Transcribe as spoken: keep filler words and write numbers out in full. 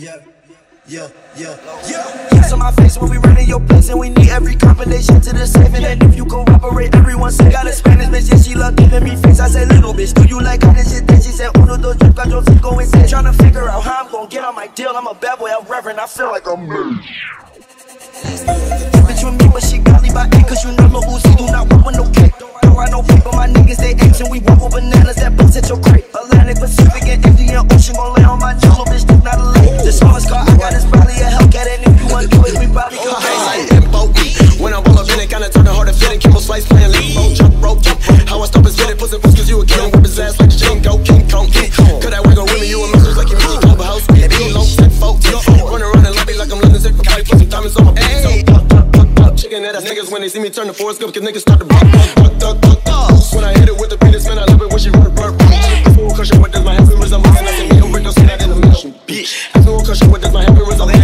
Yeah, yeah, yeah, yeah. Yes on my face when we running your place, and we need every combination to the safe. And then if you cooperate, everyone say got a Spanish bitch, yeah, she love giving me face. I said, little bitch, do you like how this shit taste? She said, uno, dos, tres, cuatro, cinco, and seis. Tryna figure out how I'm gon' get on my deal. I'm a bad boy, I'm reverend, I feel like I'm me. Bitch with me, but she godly by eight, cause you know Lil Uzi do not walk with no cake. Don't ride no paper, my niggas they action. We walk with bananas that bust at your crate. Atlantic, Pacific, and Indian Ocean gon' lay on my jaw, little bitch, that's not a lake. The smallest car I got is probably a Hellcat, and if you want to do it, we probably go crazy. When I roll up in it, kinda turn the hard to fit it. Kimbo slice playing limbo, jump rope, jump. How I stop and spit it, pussy puss, cause you a king. Whip his ass like a Jingo, King Kong, King Kong. Cut that wiggle with me, you a message like you mean. Club house, be low, set folk. Run around and lobby like I'm London, sick for fight, put some diamonds on my face. Chicken head ass niggas when they see me turn the Forrest Gump, cause niggas start to buck, buck, duck, duck, duck. When I hit it with the penis, man, I love it when she run a burp. Full cushion, what does my happy result? I can me, I'm break those skin out in the middle. Bitch, full cushion, what does my happy result?